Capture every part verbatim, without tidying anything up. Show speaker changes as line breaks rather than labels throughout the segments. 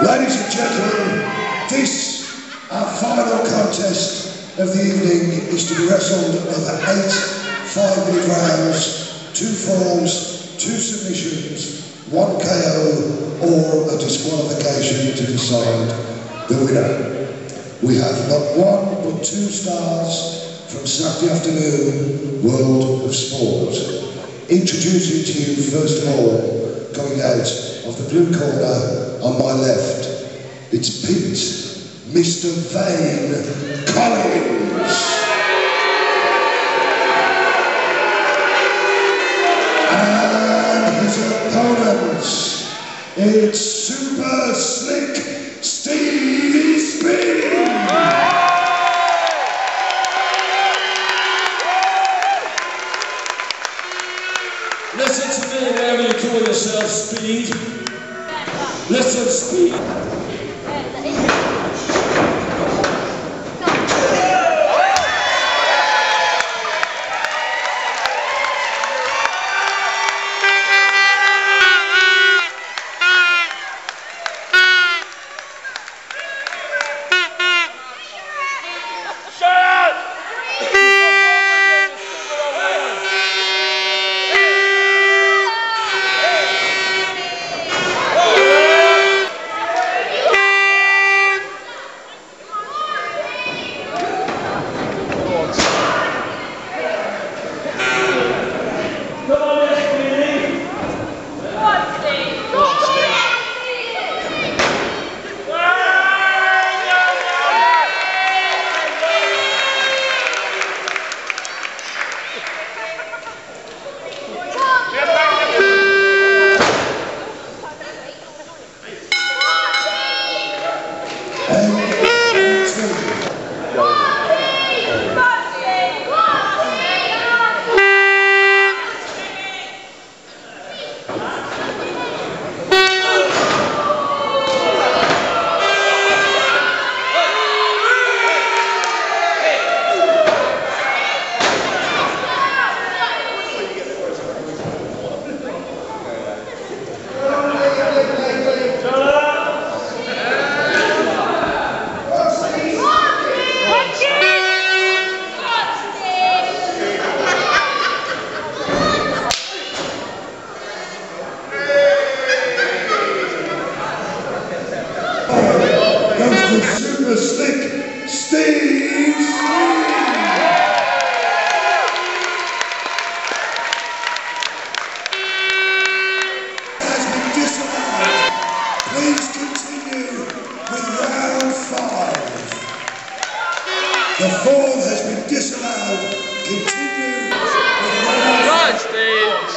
Ladies and gentlemen, this, our final contest of the evening, is to be wrestled over eight five-minute rounds, two falls, two submissions, one K O, or a disqualification to decide the winner. We have not one but two stars from Saturday afternoon World of Sport. Introducing to you first of all, coming out of the blue corner on my left, it's Pete, Mister Vane Collins. And his opponents, it's Super Slick Stevie Speed.
Listen to me, wherever you call yourself Speed. Listen, Speed. Super Slick Steve has been disallowed. Please continue with round five. The fall has been disallowed. Continue with round five. Steve.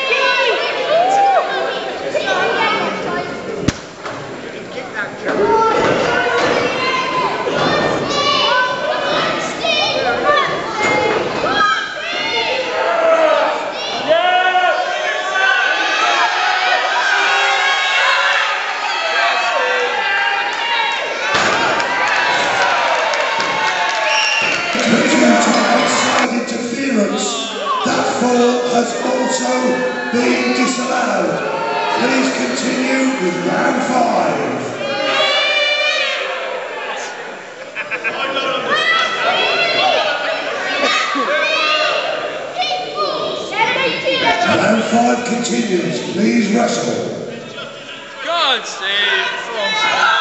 That fall has also been disallowed. Please continue with round five. Round five continues. Please wrestle.
Go on, Steve.